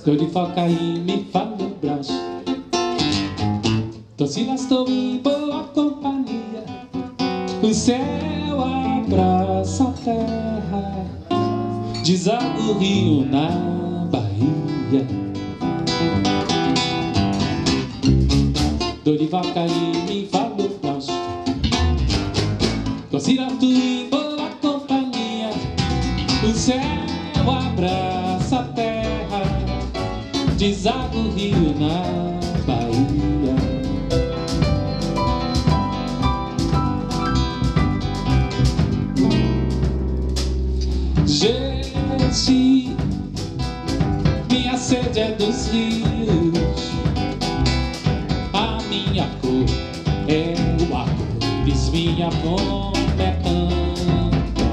Tô de foca e me fala o braço. Tô se lastou em boa companhia. O céu abraça a terra, deságua o rio na Bahia. Tô de foca e me fala o braço. Tô se lastou em boa companhia. O céu abraça a terra, deságua o rio na Bahia. Gente, minha sede é dos rios, a minha cor é o arco-íris, minha fome é tanta.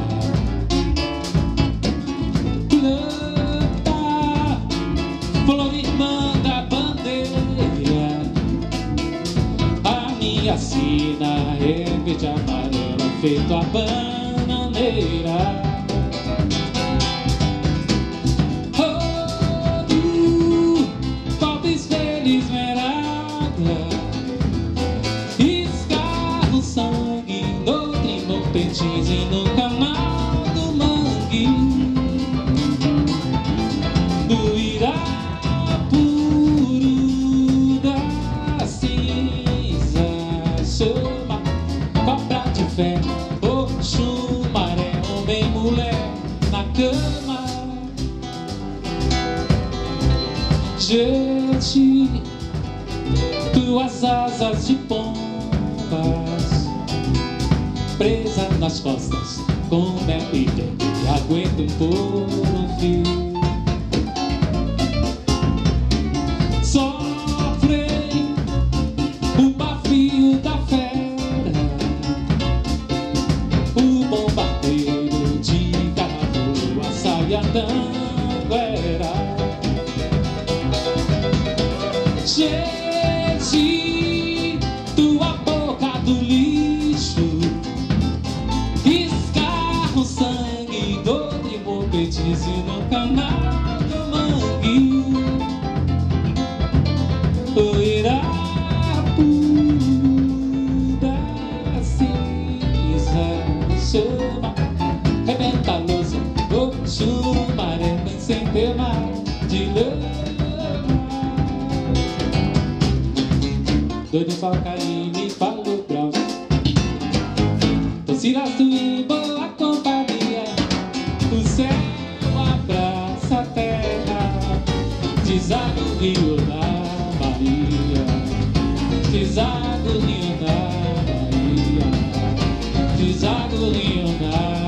Planta, flor irmã da bandeira, a minha sina é verde e amarela, feito a bananeira. Petise no canal do mangue, do Irapuru da cinza, chama, cobra de fé, Oxum, maré, homem, mulher, na cama. Gente, tuas asas de pombas presa nas costas, como é vida que aguenta por um fio. Sofrem o bafio da fera, o bombardeiro de carro, a saia d'anguera. Gente, tua boca do lixo escarra o sangue, dor de petise no canal do mangue. O Irapuru da cinza, chama, rebenta a louça, Oxum, maré, vem sem ter mar de lama. Tô de foca e me fala o braço. Tô se lasto em boa companhia. O céu abraça a terra, deságua o rio na Bahia, deságua o rio na Bahia, deságua o rio na